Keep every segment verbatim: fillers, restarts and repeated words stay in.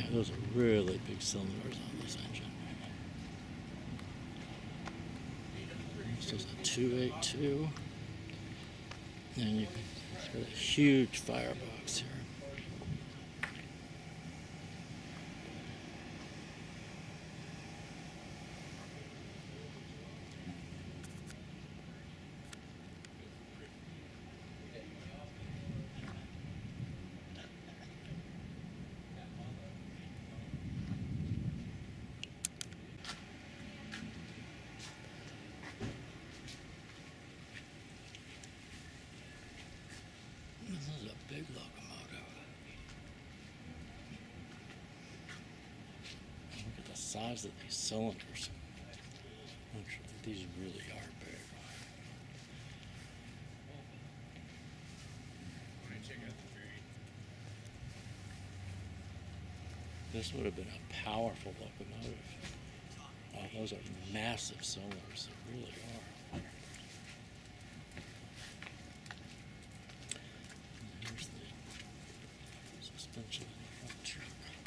those are really big cylinders on this engine. This is a two eighty-two. And you can, it's got a huge firebox here. This is a big locomotive. Look at the size of these cylinders. Actually, these really are big. This would have been a powerful locomotive. Oh, those are massive cylinders. They really are. Here's the suspension in the front truck.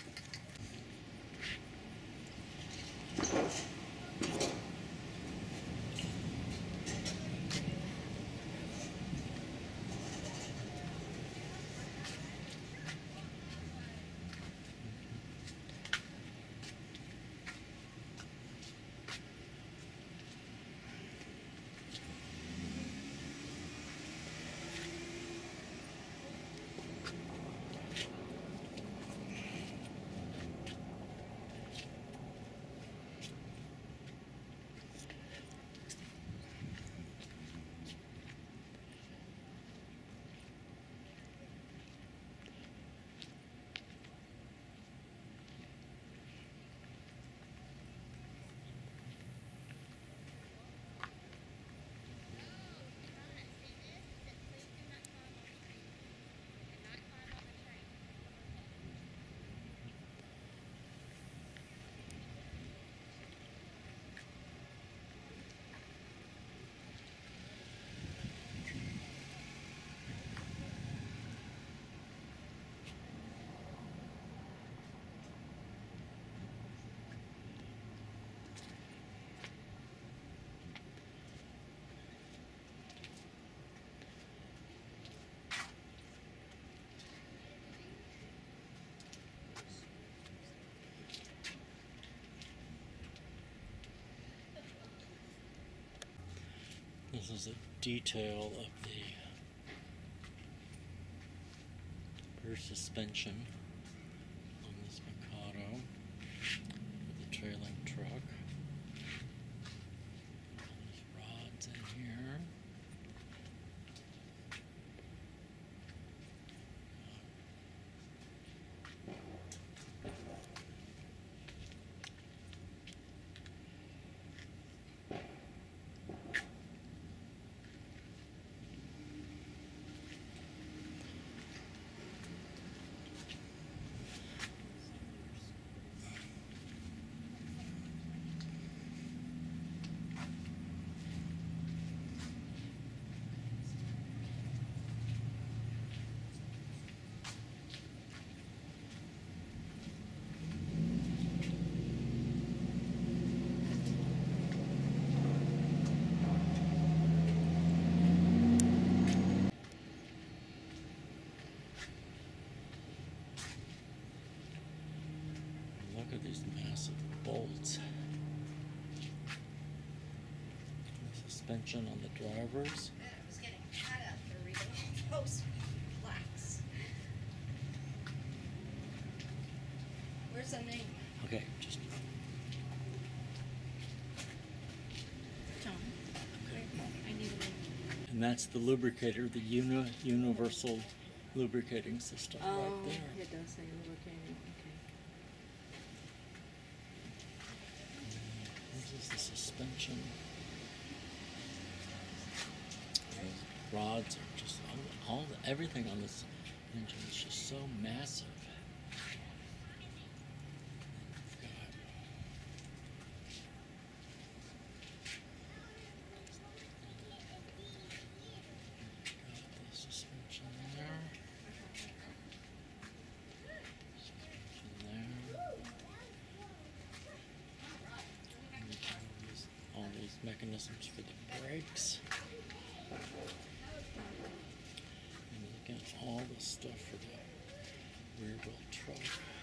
This is a detail of the rear suspension on this Mikado with the trailing truck. All these rods in here. Look at these massive bolts. The suspension on the drivers. It was getting hot up there reading all those plaques. Where's the name? Okay, just John. okay. I need a name. And that's the lubricator, the uni universal lubricating system Oh, right there. it does say lubricating. Okay. This is the suspension. Those rods are just all, all the, everything on this engine is just so massive. We've got, got the suspension there. Suspension there. mechanisms for the brakes. And again, all the stuff for the rear wheel truck.